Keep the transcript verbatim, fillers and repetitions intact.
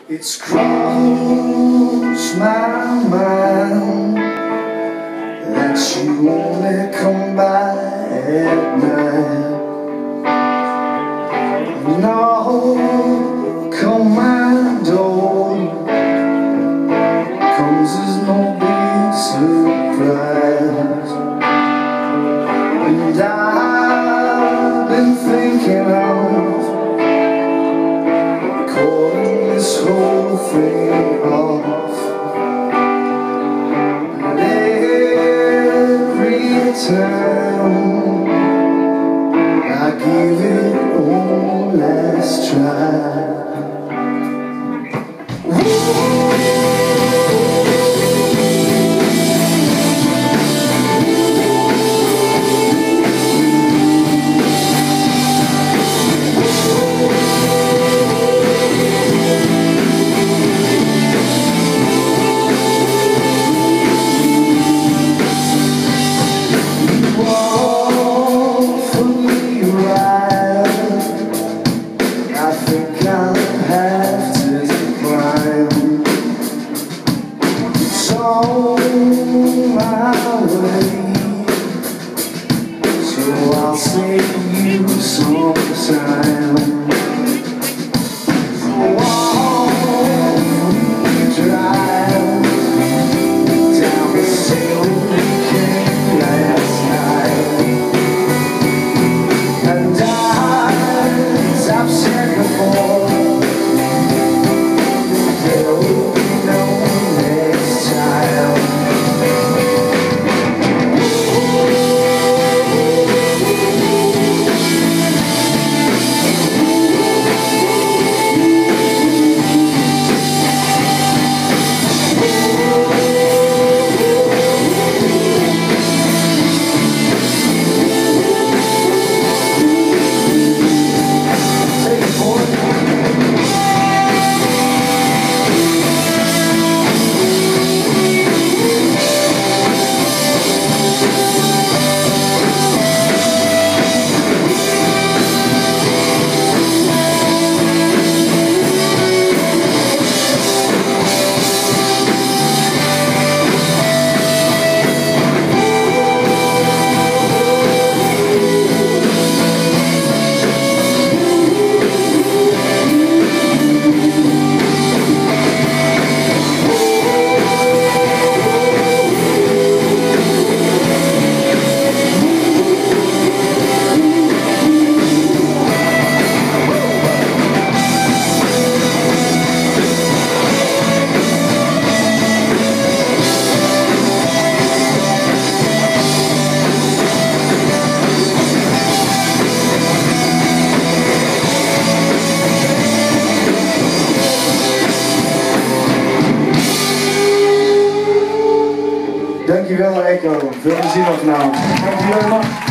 It's crossed my mind that you only come by at night. No, come my door comes as no big surprise. And I've been thinking of calling this whole thing off. And every time I give it one last try. I'll save you some time. So won't you drive down the same weekend last night? And as I've said before, there will be no next time. Dankjewel Echo, veel plezier nog vanavond. Dankjewel.